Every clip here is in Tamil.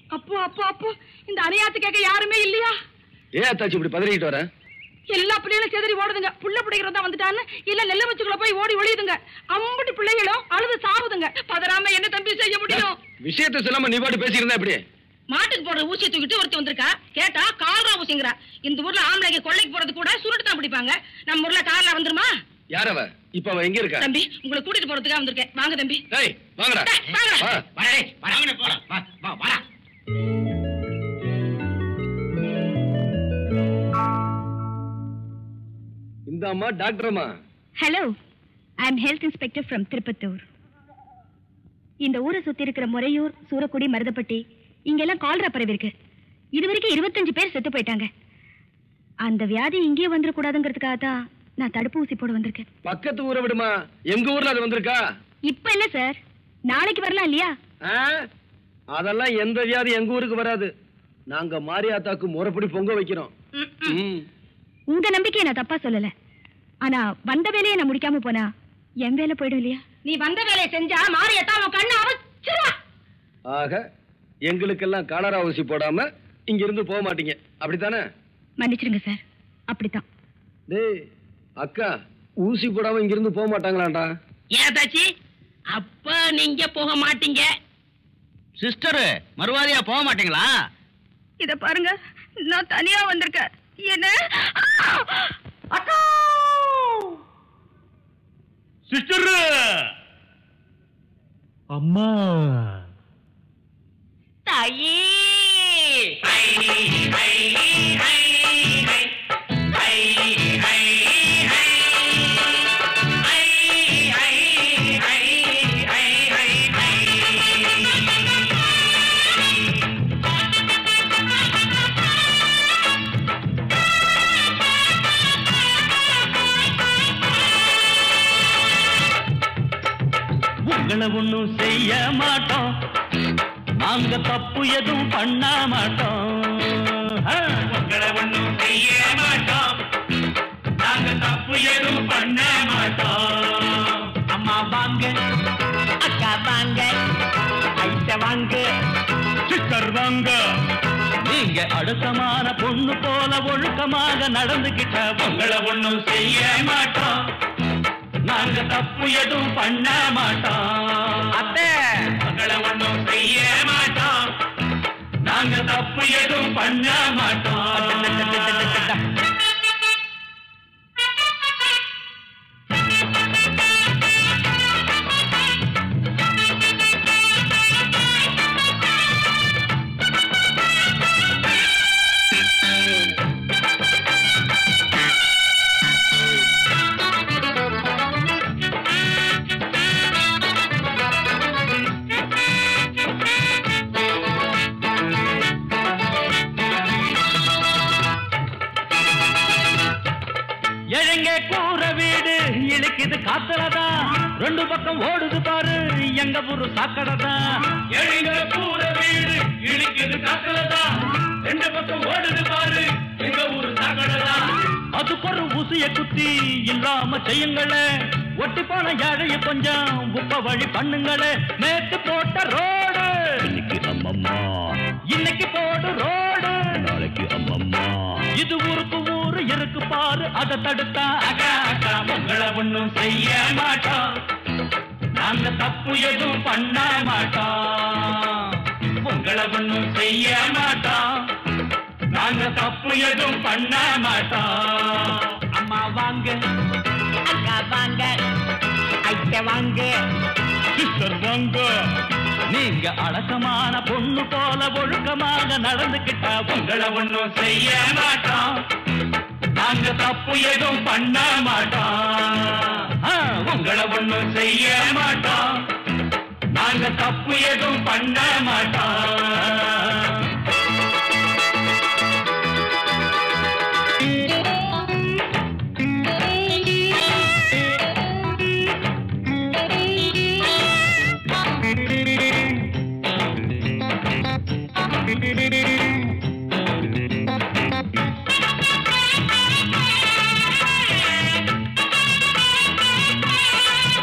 அப்போ அப்போ அப்போ இந்த அநியாயத்தை கேட்க யாருமே இல்லையா? ஏன் அத்தாச்சி இப்படி பதறிட்டு வர? எல்லா பிள்ளைகளும் செதறி ஓடுதுங்க. புள்ள பிடிக்கிறதா வந்துட்டான்னு இல்ல நெல்ல வச்சுக்குள்ள போய் ஓடி ஒளியுதுங்க. அம்புட்டு பிள்ளைகளும் அழுது சாவுதுங்க. பதறாம என்ன தம்பி செய்ய முடியும்? விஷயத்தை சொல்லாம நீ பாட்டு பேசிக்கிறதா இப்படி? மாட்டுக்கு போடுற ஊசியை தூக்கிட்டு ஒருத்தி வந்திருக்கா. கேட்டா கால்ரா ஊசிங்கிறா. இந்த ஊர்ல ஆம்பளைக்கு கொள்ளைக்கு போறது கூட சுருட்டு தான் பிடிப்பாங்க. நம்ம ஊர்ல கார்ல வந்துருமா? யார் அவ? இப்ப அவ எங்க இருக்கா? தம்பி உங்களை கூட்டிட்டு போறதுக்காக வந்திருக்கேன். வாங்க தம்பி. டேய் வாங்கடா. வாடா. இந்த அம்மா டாக்டர் அம்மா. Hello, I am health inspector from Tirupattur. இந்த ஊரை சுத்தி இருக்கிற முறையூர், சூரக்குடி, மருதப்பட்டி இங்கெல்லாம் கால்ரா பரவி இருக்கு. இதுவரைக்கும் 25 பேர் செத்து போயிட்டாங்க. அந்த வியாதி இங்கேயே வந்துடக்கூடாதுங்கிறதுக்காக தான் நான் தடுப்பு ஊசி போட வந்திருக்கேன். பக்கத்து ஊரை விடுமா, எங்க ஊர்ல அது வந்திருக்கா? இப்ப இல்ல சார், நாளைக்கு வரலாம் இல்லையா? அதெல்லாம் எந்த வியாதி எங்க ஊருக்கு வராது. நாங்க மாரியாத்தாக்கு முறைப்படி பொங்க வைக்கிறோம். உங்க நம்பிக்கையை நான் தப்பா சொல்லல. ஆனா வந்த வேலையை நான் முடிக்காம போனா என் வேலை போயிடும் இல்லையா? நீ வந்த வேலையை செஞ்சா மாரியத்தா உன் கண்ணு அவச்சிருவா. ஆக எங்களுக்கெல்லாம் காலரா ஊசி போடாம இங்க இருந்து போக மாட்டீங்க, அப்படித்தானே? மன்னிச்சிருங்க சார், அப்படித்தான். டேய் அக்கா, ஊசி போடாம இங்க இருந்து போக மாட்டாங்களாண்டா? ஏதாச்சி அப்ப நீங்க போக மாட்டீங்க. சிஸ்டர் மறுவாதியா போக மாட்டீங்களா? இத பாருங்க, நான் தனியா வந்திருக்கேன். என்ன அக்கா சிஸ்டர் அம்மா தாயே உங்களை ஒண்ணும் செய்ய மாட்டோம், நாங்க தப்பு எதுவும் பண்ண மாட்டோம். உங்களை ஒண்ணும் செய்ய மாட்டோம், நாங்க தப்பு எதுவும் பண்ண மாட்டோம். அம்மா வாங்க, அக்கா வாங்க, ஐட்ட வாங்க, சிஸ்டர் வாங்க. நீங்க அடுத்தமான பொண்ணு போல ஒழுக்கமாக நடந்துகிட்ட உங்களை ஒண்ணும் செய்ய மாட்டோம், நாங்க தப்பு எதுவும் பண்ண மாட்டோம். அத்தை உங்களை ஒண்ணும் செய்ய மாட்டோம், நாங்க தப்பு எதுவும் பண்ண மாட்டோம். எழங்க கூற வீடு இழுக்குது காத்தலதா, ரெண்டு பக்கம் ஓடுது பாரு எங்க ஊரு சாக்கடதா. எழங்க கூற வீடு இழுக்குது காத்தலதா, ரெண்டு பக்கம் ஓடுது பாரு எங்க ஊரு சாக்கடதா. அதுக்கு ஒரு ஊசிய குத்தி இல்லாம செய்யுங்களே, ஒட்டி போன ஏழைய கொஞ்சம் உப்ப வழி பண்ணுங்களே. நேத்து போட்ட ரோடு இன்னைக்கு அம்மம்மா, இன்னைக்கு போடு ரோடு நாளைக்கு அம்மம்மா. இது ஊருக்கு ஊரு இருக்கு பாரு, அதை தடுத்தா அக்கா அக்கா உங்களை ஒண்ணும் செய்ய மாட்டோம், நாங்க தப்பு எதுவும் பண்ண மாட்டோம். உங்களை ஒண்ணும் செய்ய மாட்டோம், நாங்க தப்பு எதுவும் பண்ண மாட்டோம். அம்மா வாங்க, அக்கா வாங்க, ஐட்ட வாங்க, சிஸ்டர் வாங்க. நீங்க அடக்கமான பொண்ணு போல ஒழுக்கமாக நடந்துகிட்டா உங்களை ஒண்ணும் செய்ய மாட்டோம், நாங்க தப்பு எதுவும் பண்ண மாட்டோம். உங்களை ஒண்ணும் செய்ய மாட்டோம், நாங்க தப்பு எதுவும் பண்ண மாட்டோம்.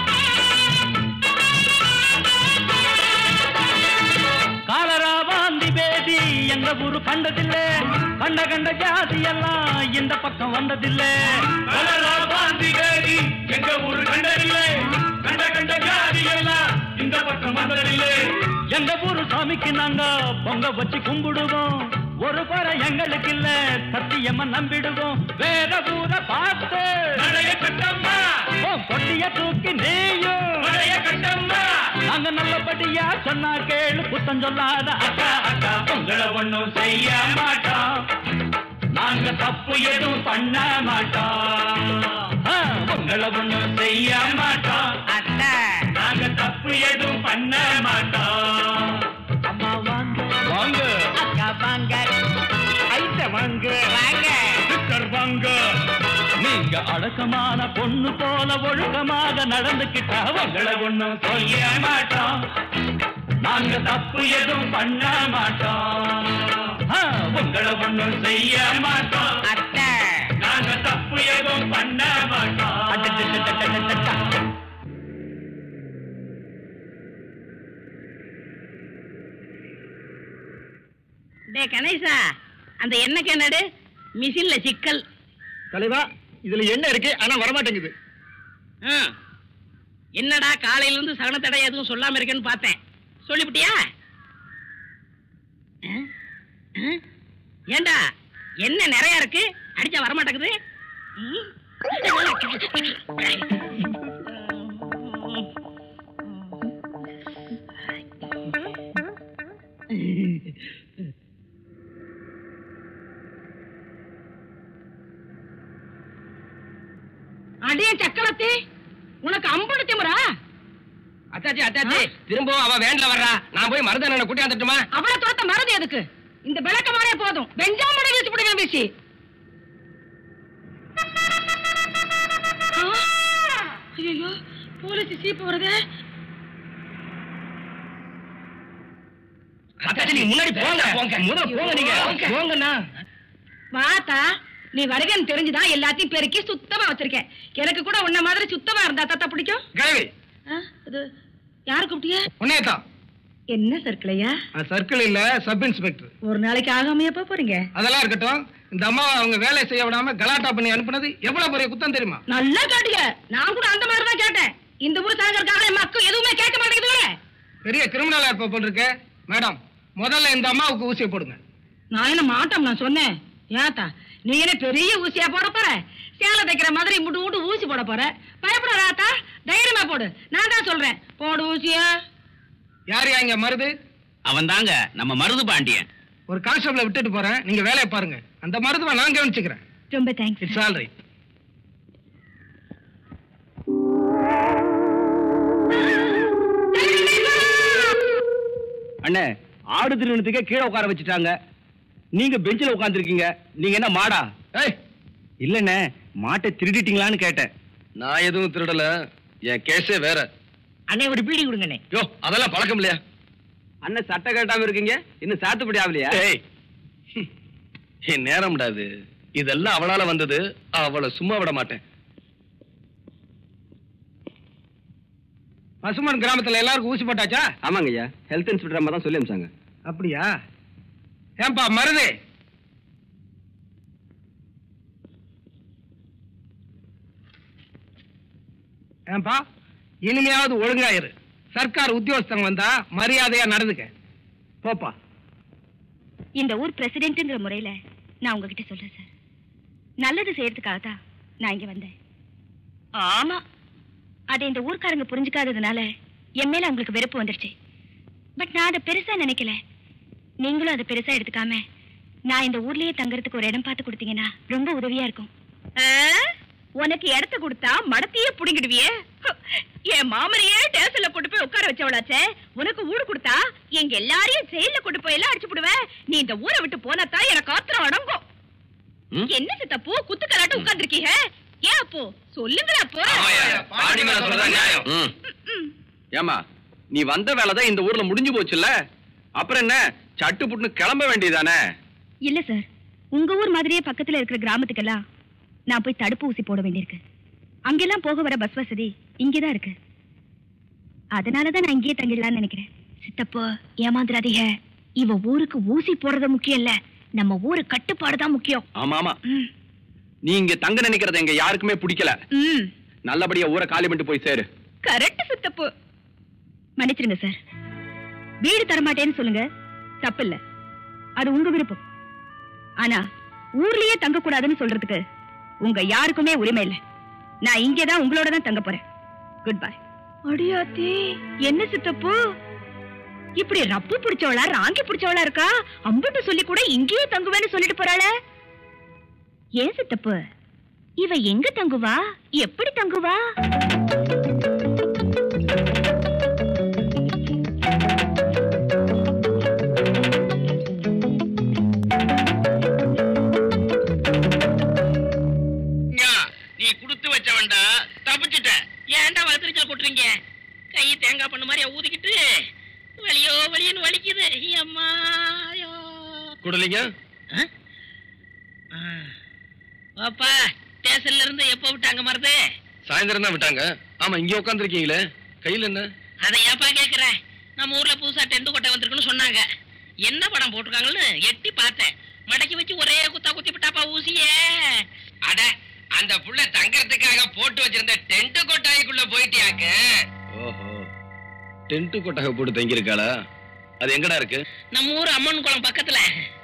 காலரா வாந்தி பேதி எங்க ஊரு கண்டதில்லை. கண்ட கண்ட ஜாதி எல்லாம் இந்த பக்கம் வந்ததில்லை. கலரா பாந்தி பேதி எங்க ஊரு கண்டதில்லை. கண்ட கண்ட ஜாதி எல்லாம் இந்த பக்கம் வந்ததில்லை. எங்க ஊரு சாமிக்கு நாங்க பொங்க வச்சு கும்பிடுவோம். ஒரு குறை எங்களுக்கு இல்ல, சத்தியமா நம்பிடுவோம். வேற ஊரை பார்த்து நடைய கட்டம்மா கொட்டிய தூக்கி நீயும் நடைய கட்டம்மா. நாங்க நல்லபடியா சொன்னா கேளு, குத்தம் சொல்லாத அக்கா அக்கா உங்களை ஒண்ணும் செய்ய மாட்டோம். நாங்க தப்பு எதுவும் பண்ண மாட்டோம். உங்களை ஒண்ணும் செய்ய மாட்டோம். அத்தை நாங்க தப்பு எதுவும் பண்ண மாட்டோம். அம்மா வாங்க வாங்க அக்கா வாங்க ஐட்ட வாங்க வாங்க சிஸ்டர் வாங்க. நீங்க அடக்கமான பொண்ணு போல ஒழுக்கமாக நடந்துக்கிட்டா உங்களை ஒண்ணும் செய்ய மாட்டோம். நாங்க தப்பு எதுவும் பண்ண மாட்டோம். உங்களை ஒண்ணும் செய்ய மாட்டோம். அத்தை நாங்க தப்பு எதுவும் பண்ண மாட்டோம். டே கணேசா, அந்த எண்ணெய் என்னடு மிஷின்ல சிக்கல். தலைவா, இதுல என்ன இருக்கு ஆனா வரமாட்டேங்குது. என்னடா காலையில இருந்து சகன தடை எதுவும் சொல்லாம இருக்கேன்னு பார்த்தேன். சொல்லிவிட்டியா? ஏண்டா என்ன நிறைய இருக்கு, அடிச்சா வரமாட்டேங்குது. அடியே சக்கரத்தி, உனக்கு அம்புடு திமுறா? அத்தாச்சி அத்தாச்சி, திரும்பவும் அவ வேன்ல வர்றா. நான் போய் மருதனை கூட்டி வந்துட்டுமா? அவளை தோத்த மறதி எதுக்கு? இந்த விளக்கமானே போதும். வெஞ்சாமடை வச்சு பிடிக்க பேசி. ஐயோ, போலீஸ் சீப்பு வருதே. அத்தாச்சி நீங்க முன்னாடி போங்க. முதல்ல போங்க நீங்க. போங்கண்ணா. வாத்தா, நீ வருகன்னு தெரிஞ்சுதான் எல்லாத்தையும் பெருக்கி சுத்தமா வச்சிருக்கேன். எனக்கு கூட உன்ன மாதிரி சுத்தமா இருந்தா தாத்தா பிடிக்கும். கிழவி, அது யாரு கூப்பிட்டியா? உன்னையதான். என்ன சர்க்கிளையா? சர்க்கிள் இல்ல, சப் இன்ஸ்பெக்டர். ஒரு நாளைக்கு ஆகாமையா போறீங்க? அதெல்லாம் இருக்கட்டும். இந்த அம்மா அவங்க வேலை செய்ய விடாம கலாட்டா பண்ணி அனுப்புனது எவ்வளவு பெரிய குத்தம் தெரியுமா? நல்லா கேட்டீங்க. நான் கூட அந்த மாதிரி தான் கேட்டேன். இந்த ஊர் சாகருக்காக மக்கள் எதுவுமே கேட்க மாட்டேங்குது. பெரிய கிரிமினலா இருப்ப போல் இருக்கு. மேடம், முதல்ல இந்த அம்மாவுக்கு ஊசியை போடுங்க. நான் என்ன மாட்டோம் நான் சொன்னேன். ஏத்தா, நீ என்ன பெரிய ஊசியா போட போற? சேலை தைக்கிற மாதிரி முட்டு முட்டு ஊசி போட போற? பயப்படாதா, தைரியமா போடு. நான் தான் சொல்றேன், போடு ஊசியா. யார் இங்க மருது? அவன் தாங்க நம்ம மருது பாண்டியன். ஒரு கான்ஸ்டபிளை விட்டுட்டு போறேன், நீங்க வேலையை பாருங்க. அந்த மருதுவை நான் கவனிச்சுக்கிறேன். ரொம்ப தேங்க்ஸ். It's all right. அண்ணே, ஆடு திருமணத்துக்கே கீழே உட்கார வச்சுட்டாங்க. நீங்க பெஞ்சில உட்கார்ந்துருக்கீங்க. நீங்க என்ன மாடா? இல்லண்ணே, மாட்டை திருடிட்டீங்களான்னு கேட்டேன். நான் எதுவும் திருடல, என் கேஸே வேற. அண்ணே ஒரு பீடி கொடுங்கண்ணே. யோ, அதெல்லாம் பழக்கம் இல்லையா? அண்ணன் சட்டை கட்டாம இருக்கீங்க, இன்னும் சாத்துப்படி ஆகலையா? என் நேரம் விடாது. இதெல்லாம் அவளால வந்தது. அவளை சும்மா விட மாட்டேன். பசுமன் கிராமத்துல எல்லாருக்கும் ஊசி போட்டாச்சா? ஆமாங்க ஐயா, ஹெல்த் இன்ஸ்பெக்டர் அம்மா தான் சொல்லி அனுப்பிச்சாங்க. அப்படியா? ஏன்பா மருது, ஏன்பா இனிமையாவது ஒழுங்காயிரு. சர்க்கார் உத்தியோகஸ்தன் வந்தா மரியாதையா நடந்துக்க. போப்பா. இந்த ஊர் பிரசிடென்ட்ங்கிற முறையில நான் உங்ககிட்ட சொல்றேன் சார். நல்லது செய்யறதுக்காக தான் நான் இங்க வந்தேன். ஆமா, அதை இந்த ஊர்க்காரங்க புரிஞ்சுக்காததுனால என் மேல உங்களுக்கு வெறுப்பு வந்துருச்சு. பட் நான் அதை பெருசா நினைக்கல. நீங்களும் அதை பெருசா எடுத்துக்காம நான் இந்த ஊர்லயே தங்கறதுக்கு ஒரு இடம் பார்த்து கொடுத்தீங்கன்னா ரொம்ப உதவியா இருக்கும். உனக்கு இடத்த கொடுத்தா மடத்தையே புடிங்கிடுவியே. என் மாமரையே டேஷன்ல கொண்டு போய் உட்கார வச்சவளாச்சே. உனக்கு ஊடு கொடுத்தா எங்க எல்லாரையும் ஜெயில கொண்டு போய் எல்லாம் அடிச்சு போடுவேன். நீ இந்த ஊரை விட்டு போனாதான் எனக்கு ஆத்திரம் அடங்கும். என்ன சித்தப்போ குத்துக்கலாட்டு உட்கார்ந்துருக்கீங்க? ஏன் அப்போ சொல்லுங்களா? அப்போ ஏமா, நீ வந்த வேலைதான் இந்த ஊர்ல முடிஞ்சு போச்சுல்ல, அப்புறம் என்ன சட்டு புட்டுன்னு கிளம்ப வேண்டியதானே? இல்ல சார், உங்க ஊர் மாதிரியே பக்கத்துல இருக்கிற கிராமத்துக்கெல்லாம் நான் போய் தடுப்பு ஊசி போட வேண்டியிருக்கு. அங்கெல்லாம் போக வர பஸ் வசதி இங்கேதான் இருக்கு. அதனாலதான் நான் இங்கேயே தங்கிடலாம்னு நினைக்கிறேன். சித்தப்போ ஏமாந்துடாதீங்க, இவ ஊருக்கு ஊசி போடுறது முக்கியம் இல்ல, நம்ம ஊரு கட்டுப்பாடுதான் முக்கியம். ஆமா ஆமா, நீங்க தங்க நினைக்கிறது எங்க யாருக்குமே பிடிக்கல. நல்லபடியா ஊரை காலி பண்ணிட்டு போய் சேரு. கரெக்ட் சித்தப்பு. மன்னிச்சிருங்க சார், வீடு தரமாட்டேன்னு சொல்லுங்க, தப்பு இல்ல, அது உங்க விருப்பம். ஆனா ஊர்லயே தங்க கூடாதுன்னு சொல்றதுக்கு உங்க யாருக்குமே உரிமை இல்ல. நான் இங்கேதான் உங்களோட தான் தங்க போறேன். Good bye. அடியாத்தி, என்ன சித்தப்பு இப்படி ரப்பு பிடிச்சவளா ராங்கி பிடிச்சவளா இருக்கா? அம்புட்டு சொல்லி கூட இங்கேயே தங்குவேன்னு சொல்லிட்டு போறாள. ஏன் சித்தப்பு, இவ எங்க தங்குவா, எப்படி தங்குவா? நீ குடுத்து வச்சவன்டா, தப்பிச்சுட்ட. ஏன்டா வளர்த்துச்சல் கொட்டுறீங்க? கை தேங்காய் பண்ண மாதிரி ஊதிக்கிட்டு வலியோ வலியன்னு வலிக்குது. அம்மா குடலிங்க பாப்பா, ஸ்டேஷன்ல இருந்து எப்போ விட்டாங்க மருது? சாயந்தரம் தான் விட்டாங்க. ஆமா, இங்க உட்காந்துருக்கீங்களே, கையில என்ன? அதை ஏப்பா கேக்குற? நம்ம ஊர்ல புதுசா டென்ட் கொட்டை வந்திருக்குன்னு சொன்னாங்க. என்ன படம் போட்டிருக்காங்கன்னு எட்டி பார்த்தேன். மடக்கி வச்சு ஒரே குத்தா குத்தி விட்டாப்பா ஊசியே. அட, அந்த புள்ள தங்கறதுக்காக போட்டு வச்சிருந்த டென்ட் கொட்டாய்க்குள்ள போயிட்டியாக்க? ஓஹோ, டென்ட் கொட்டாக போட்டு தங்கி இருக்காளா? அது எங்கடா இருக்கு? நம்ம ஊர் அம்மன் குளம் பக்கத்துல.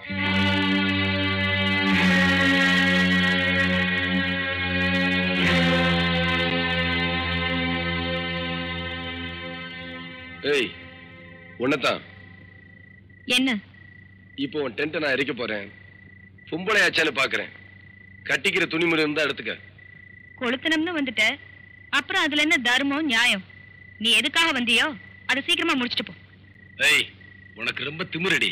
ஏய், உன்னதான். என்ன? இப்போ உன் டென்ட்டை நான் எரிக்க போறேன். பொம்பளையாச்சான்னு பாக்குறேன். கட்டிக்கிற துணிமுறை இருந்தா எடுத்துக்க. கொளுத்தனம்னு வந்துட்ட, அப்புறம் அதுல என்ன தர்மம் நியாயம்? நீ எதுக்காக வந்தியோ அதை சீக்கிரமா முடிச்சிட்டு போ. ஏய், உனக்கு ரொம்ப திமிரடி.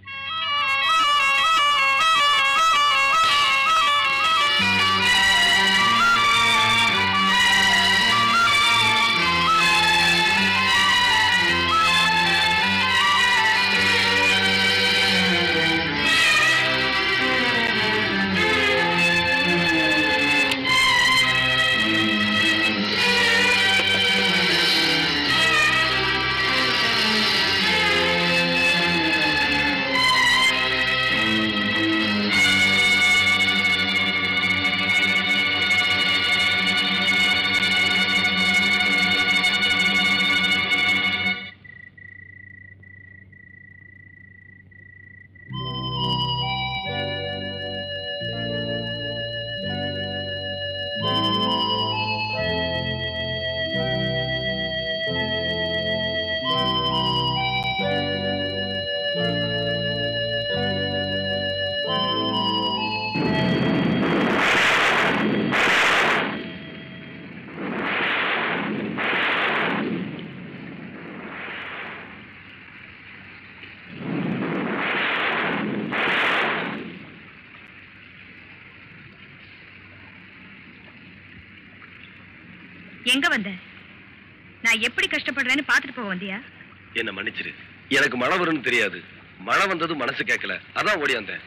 எங்க வந்த? நான் எப்படி கஷ்டப்படுறேன்னு பாத்துட்டு போக வந்தியா? என்ன மன்னிச்சிரு, எனக்கு மழை வரும்னு தெரியாது. மழை வந்தது மனசு கேட்கல, அதான் ஓடி வந்தேன்.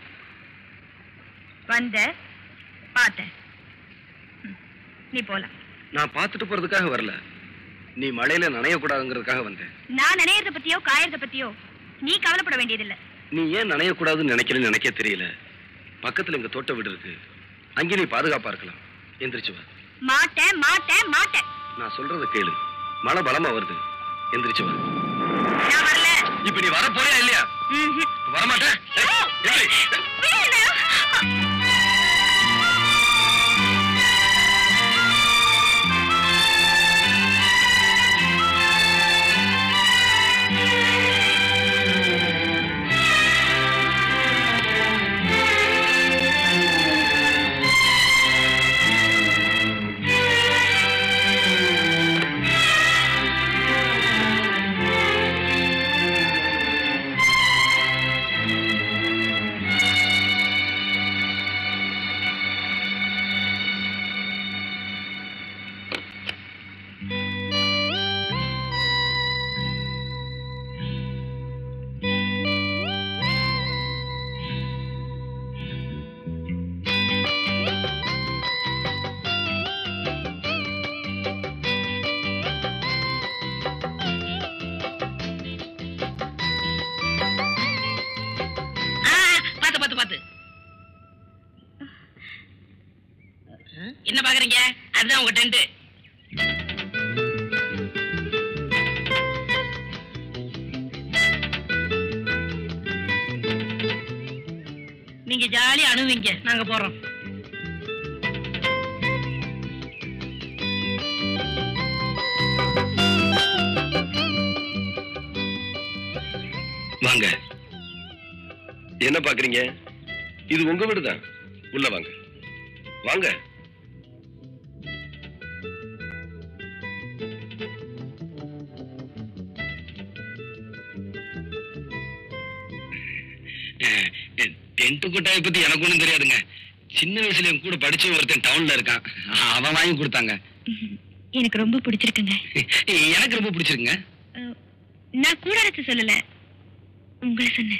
வந்த பார்த்தேன், நீ போலாம். நான் பார்த்துட்டு போறதுக்காக வரல, நீ மழையில நனைய கூடாதுங்கிறதுக்காக வந்தேன். நான் நினையறத பத்தியோ காயறத பத்தியோ நீ கவலைப்பட வேண்டியதில்லை. நீ ஏன் நனைய கூடாதுன்னு நினைக்கிறேன்னு எனக்கே தெரியல. பக்கத்துல எங்க தோட்ட வீடு இருக்கு, அங்கே நீ பாதுகாப்பா இருக்கலாம். எந்திரிச்சு வா. மாட்டேன் மாட்டேன் மாட்டேன். நான் சொல்றத கேளு, மழை பலமா வருது. எந்திரிச்சு வா. நான் வரல. இப்ப நீ வர போறியா இல்லையா? வரமாட்டேன். என்ன பாக்குறீங்க? அதுதான் உங்க டென்ட். நீங்க ஜாலியா அணுவீங்க, நாங்க போறோம். வாங்க. என்ன பாக்குறீங்க? இது உங்க வீடுதான். உள்ள வாங்க. வாங்க. டென்ட் கொட்டாயை பத்தி எனக்கு ஒண்ணும் தெரியாதுங்க. சின்ன வயசுல என் கூட படிச்ச ஒருத்தன் டவுன்ல இருக்கான், அவன் வாங்கி கொடுத்தாங்க. எனக்கு ரொம்ப பிடிச்சிருக்குங்க. எனக்கு ரொம்ப பிடிச்சிருக்குங்க. நான் கூடாரத்தை சொல்லல, உங்களை சொன்னேன்.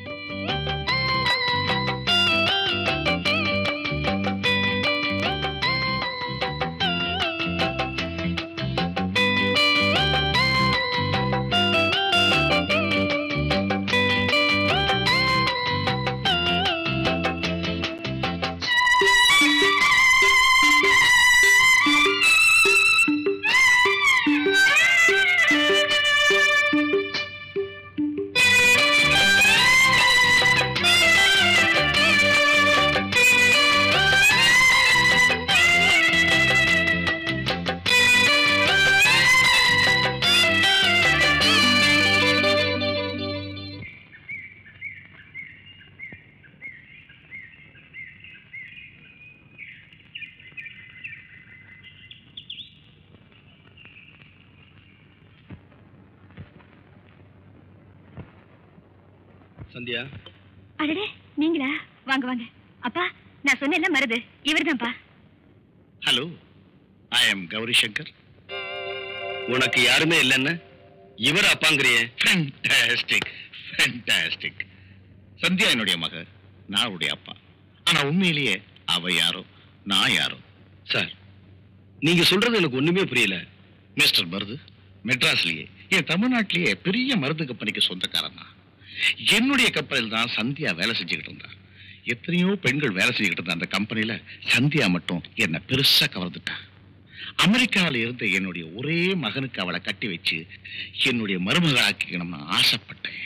சந்தியா. அடடே, நீங்களா? வாங்க வாங்க. அப்பா, நான் சொன்னேன்ல மருது, இவர்தான்ப்பா. Hello, I am Gowri Shankar. உனக்கு யாருமே இல்லைன்னு இவர் அப்பாங்கிறியே. Fantastic, fantastic. சந்தியா என்னுடைய மக, நான் அவருடைய அப்பா. ஆனா உண்மையிலேயே அவ யாரோ நான் யாரோ. சார், நீங்க சொல்றது எனக்கு ஒண்ணுமே புரியல. மிஸ்டர் மருது மெட்ராஸ்லயே, என் தமிழ்நாட்டிலேயே பெரிய மருந்து கம்பெனிக்கு சொந்தக்காரன் தான். என்னுடைய கப்பலில் தான் சந்தியா வேலை செஞ்சுக்கிட்டு இருந்தா. எத்தனையோ பெண்கள் வேலை செஞ்சுக்கிட்டு இருந்த அந்த கம்பெனியில சந்தியா மட்டும் என்ன பெருசா கவர்ந்துட்டா. அமெரிக்காவில் இருந்த என்னுடைய ஒரே மகனுக்கு அவளை கட்டி வச்சு என்னுடைய மருமகளாக்கிக்கணும்னு ஆசைப்பட்டேன்.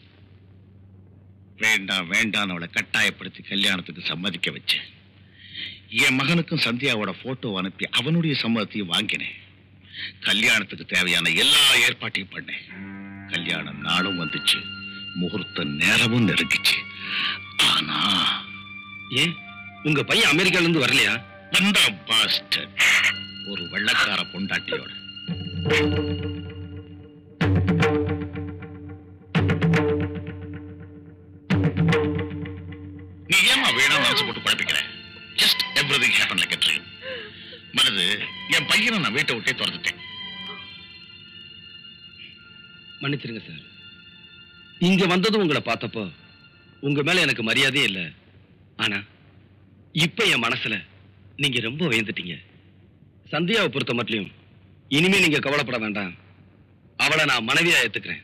வேண்டாம் வேண்டாம் அவளை கட்டாயப்படுத்தி கல்யாணத்துக்கு சம்மதிக்க வச்சேன். என் மகனுக்கும் சந்தியாவோட போட்டோ அனுப்பி அவனுடைய சம்மதத்தையும் வாங்கினேன். கல்யாணத்துக்கு தேவையான எல்லா ஏற்பாட்டையும் பண்ணேன். கல்யாண நாளும் வந்துச்சு, முகூர்த்த நேரமும் நெருங்கிச்சு. ஆனா ஏன் உங்க பையன் அமெரிக்கால இருந்து வரலையா? வந்தா பாஸ்டர், ஒரு வெள்ளக்கார பொண்டாட்டியோட. நீ ஏமா வேணாம் மனசு போட்டு குழப்பிக்கிற? Just everything happen like a dream. மனது, என் பையனை நான் வீட்டை விட்டே துறந்துட்டேன். மன்னிச்சிருங்க சார். இங்க வந்ததும் உங்களை பார்த்தப்போ உங்க மேல எனக்கு மரியாதையே இல்லை. ஆனா இப்ப என் மனசுல நீங்க ரொம்ப உயர்ந்துட்டீங்க. சந்தியாவை பொறுத்த மட்டும் இனிமே நீங்க கவலைப்பட வேண்டாம். அவளை நான் மனைவியா ஏத்துக்கிறேன்.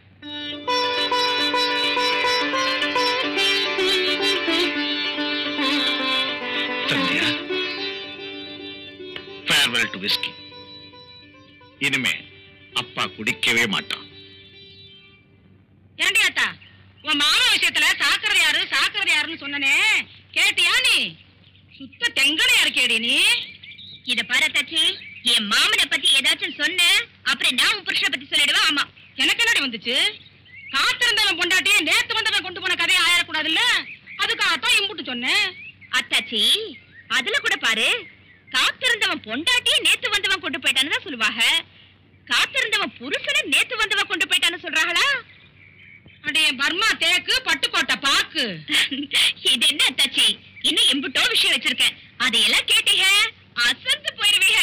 Sandhya, farewell to whisky. இனிமே அப்பா குடிக்கவே மாட்டான். ஏண்டி அத்தா, உன் மாமா விஷயத்துல சாக்குறது யாரு சாக்குறது யாருன்னு சொன்னனே, கேட்டியா நீ? சுத்த தெங்கலையா இருக்கேடி நீ. இத பாரு தச்சி, என் மாமனை பத்தி ஏதாச்சும் சொன்ன அப்புறம் நான் உன் புருஷனை பத்தி சொல்லிடுவேன். ஆமா, எனக்கு என்னடி வந்துச்சு? காத்திருந்தவன் பொண்டாட்டியே நேத்து வந்தவன் கொண்டு போன கதையை ஆயிடக்கூடாதுல்ல, அதுக்காகத்தான் இம்புட்டு சொன்னேன். அத்தாச்சி, அதுல கூட பாரு, காத்திருந்தவன் பொண்டாட்டியே நேத்து வந்தவன் கொண்டு போயிட்டான்னு தான் சொல்லுவாங்க. காத்திருந்தவன் புருஷனை நேத்து வந்தவன் கொண்டு போயிட்டான்னு சொல்றாங்களா? அடைய பர்மா தேக்கு பட்டுக்கோட்டை பாக்கு. இது என்ன அத்தாச்சி, இன்னும் எம்புட்டோ விஷயம் வச்சிருக்கேன். அதையெல்லாம் கேட்டீங்க அசந்து போயிருவீங்க.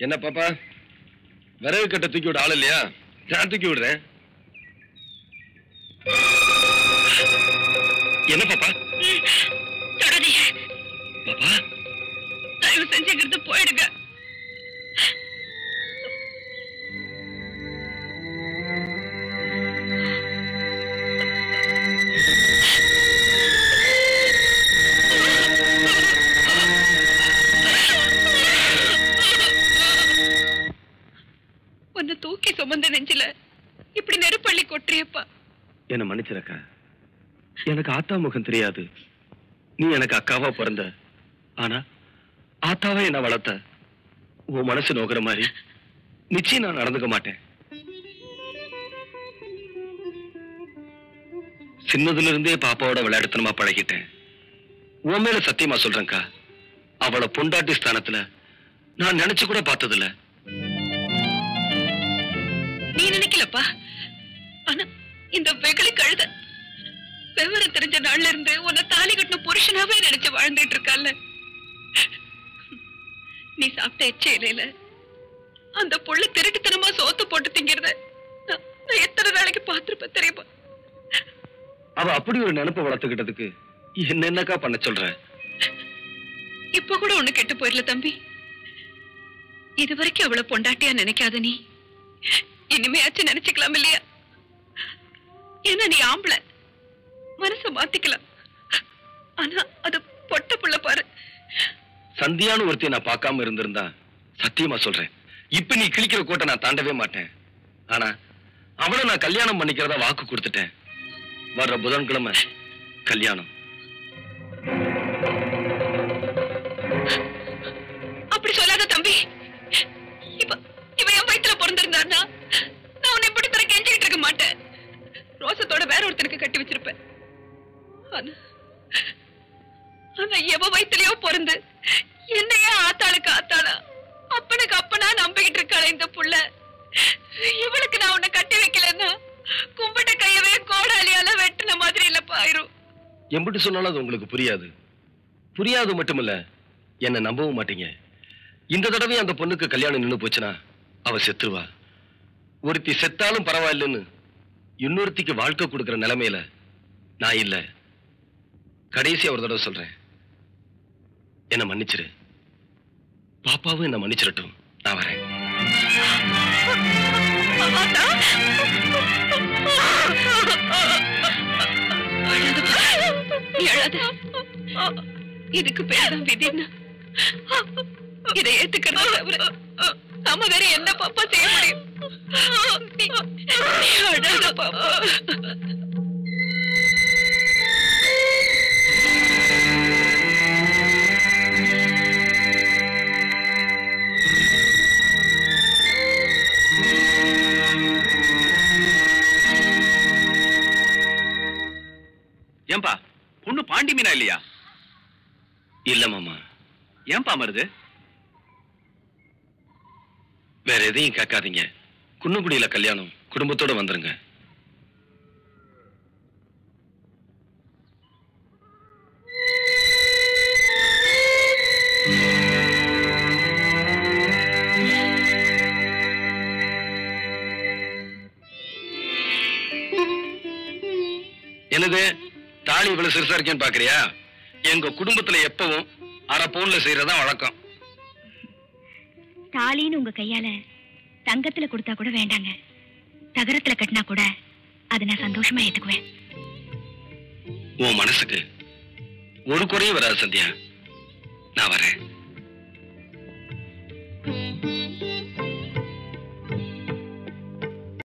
என்ன பாப்பா, விறகு கட்ட தூக்கி விட ஆள் இல்லையா? நான் தூக்கி விடுறேன். என்ன பாப்பா? தொடாதீங்க பாப்பா, தயவு செஞ்சுக்கிறது போயிடுங்க. உன்னை தூக்கி சுமந்த நெஞ்சில இப்படி நெருப்பள்ளி கொட்டுறியப்பா. என்ன மன்னிச்சிருக்கா. எனக்கு ஆத்தா முகம் தெரியாது. நீ எனக்கு அக்காவா பிறந்த. ஆனா ஆத்தாவே என்ன வளர்த்த. உன் மனசு நோக்கிற மாதிரி நிச்சயம் நான் நடந்துக்க மாட்டேன். சின்னதுல இருந்தே பாப்பாவோட விளையாடுத்தனமா பழகிட்டேன். உன் மேல சத்தியமா சொல்றேன்க்கா, அவளை பொண்டாட்டி ஸ்தானத்துல நான் நினைச்சு கூட பார்த்ததில்ல. நீ நினைக்கலப்பா, ஆனா இந்த வெகுளி கழுத விவரம் தெரிஞ்ச நாள்ல இருந்து உன்னை தாலி கட்டின புருஷனாவே நினைச்சு வாழ்ந்துட்டு இருக்கால. நீ சாப்பிட்ட எச்ச இலையில அந்த புள்ள திருட்டுத்தனமா சோத்து போட்டு திங்கிறத நான் எத்தனை நாளைக்கு பார்த்திருப்பேன் தெரியுமா? அவ அப்படி ஒரு நினைப்பை வளர்த்துக்கிட்டதுக்கு என்னக்கா பண்ண சொல்ற? இப்ப கூட ஒண்ணு கெட்டு போயிடல தம்பி. இதுவரைக்கும் அவளை பொண்டாட்டியா நினைக்காத நீ இனிமையாச்சும் நினைச்சுக்கலாம் இல்லையா? ஏன்னா நீ ஆம்பளை, மனச மாத்திக்கலாம். ஆனா அது பொட்ட புள்ள பாரு. சந்தியான்னு ஒருத்தைய நான் பார்க்காம இருந்திருந்தா சத்தியமா சொல்றேன், இப்ப நீ கிழிக்கிற கோட்டை நான் தாண்டவே மாட்டேன். ஆனா அவளை நான் கல்யாணம் பண்ணிக்கிறதா வாக்கு கொடுத்துட்டேன். வர்ற புதன்கிழமை கல்யாணம். அப்படி சொல்லாத தம்பி. இவ என் வயித்துல பிறந்திருந்தான்னா நான் உன்னை இப்படி தர கெஞ்சிக்கிட்டு இருக்க மாட்டேன். ரோசத்தோட வேற ஒருத்தனுக்கு கட்டி வச்சிருப்பேன். ஆனா எவ வயிற்றுலயோ பிறந்து என்னையே ஆத்தாளுக்கு ஆத்தாளா அப்பனுக்கு அப்பனா நம்பிக்கிட்டு இருக்காளே இந்த புள்ள. இவளுக்கு நான் உன்னை கட்டி வைக்கலன்னா கும்பிட்ட கையவே கோடாலியால வெட்டின மாதிரி இல்லப்பா ஆயிரும். எப்படி சொன்னாலும் அது உங்களுக்கு புரியாது. புரியாது மட்டுமில்ல, என்ன நம்பவும் மாட்டீங்க. இந்த தடவை அந்த பொண்ணுக்கு கல்யாணம் நின்னு போச்சுன்னா அவ செத்துருவா. ஒருத்தி செத்தாலும் பரவாயில்லன்னு இன்னொருத்திக்கு வாழ்க்கை கொடுக்கிற நிலைமையில நான் இல்ல. கடைசியா ஒரு தடவை சொல்றேன், என்ன மன்னிச்சிரு. பாப்பாவும் என்ன மன்னிச்சிடட்டும். நான் வரேன். இதுக்கு பேர்தான் விதின்னா இதை ஏத்துக்கிறது தவிர நாம வேற என்ன பாப்பா செய்ய முடியும்? அழாத பாப்பா. ஏன்பா பொண்ணு பாண்டி மீனா இல்லையா? இல்ல மாமா. ஏன்பா மருது? வேற எதையும் கேட்காதீங்க. குன்னுக்குடியில கல்யாணம், குடும்பத்தோட வந்துருங்க. என்னது தாலி இவ்வளவு சிறுசா இருக்கேன்னு பாக்குறியா? எங்க குடும்பத்துல எப்பவும் அரை பவுன்ல செய்யறதா வழக்கம். தாலின்னு உங்க கையால தங்கத்துல கொடுத்தா கூட வேண்டாங்க, தகரத்துல கட்டினா கூட அதை நான் சந்தோஷமா ஏத்துக்குவேன். உன் மனசுக்கு ஒரு குறையும் வராது சந்தியா. நான் வரேன்.